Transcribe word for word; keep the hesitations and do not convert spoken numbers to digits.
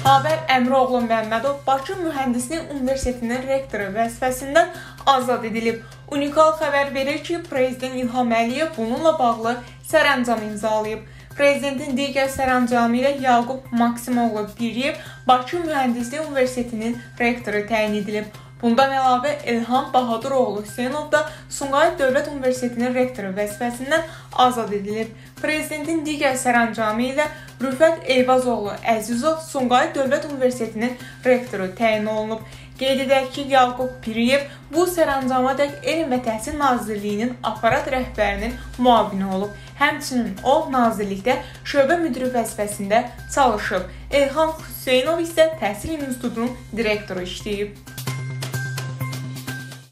Xavər Əmroğlu Məmmədov Bakı Mühəndislik Universitetinin rektoru vəzifəsindən azad edilib. Unikal xəbər verir ki, Prezident İlham Əliyev bununla bağlı sərəncam imzalayıb. Prezidentin digər sərəncamı ilə Yaqub Maksimoğlu Piriyev Bakı Mühəndislik Universitetinin rektoru təyin edilib. Bundan əlavə İlham Bahaduroğlu Hüseynov da Sumqayıt Dövlət Universitetinin rektoru vəzifəsindən azad edilib. Prezidentin digər sərəncamı ilə Rüfət Eyvazoğlu Əzizov Sumqayıt Dövlət Universitetinin rektoru təyin olunub. Qeyd edək ki, Yaqub Piriyev bu sərəncama-dək Elm və Təhsil Nazirliyinin aparat rəhbərinin müavini olub. Həmçinin o, nazirlikdə şöbə müdiri vəzifəsində çalışıb. İlham Hüseynov isə Təhsil İnstitutunun direktoru işləyib.